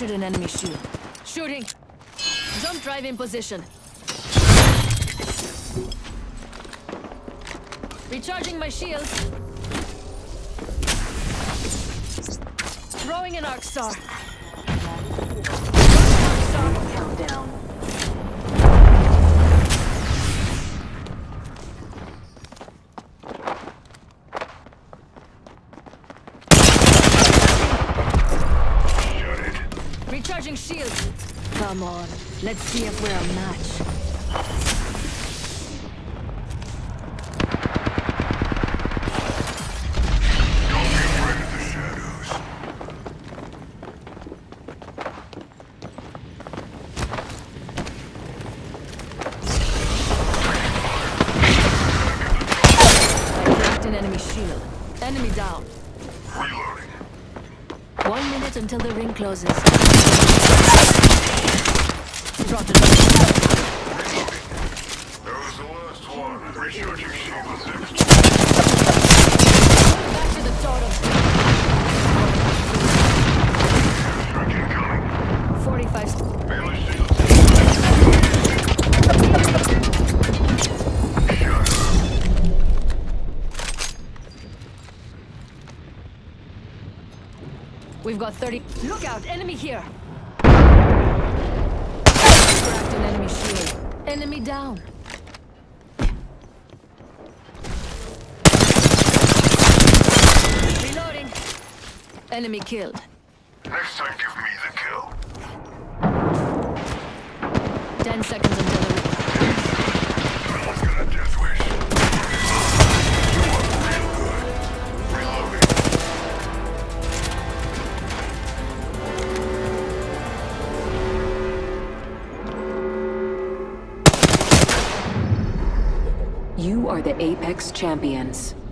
Encountered an enemy shield. Shooting! Jump drive in position. Recharging my shield. Throwing an arc star. Countdown. Recharging shield. Come on, let's see if we're a match. Don't be afraid of the shadows. I cracked an enemy shield. Enemy down. Reloading. 1 minute until the ring closes. Dropped it. That was the last one. Recharging shields. Back to the totem. Tracking coming. 45. Melee shields. Shut up. We've got 30. Look out! Enemy here! Cracked an enemy shield. Enemy down. Reloading. Enemy killed. Next time, give me the kill. 10 seconds until the ring. Someone's got a death wish. You are real good. Reloading. You are the Apex Champions.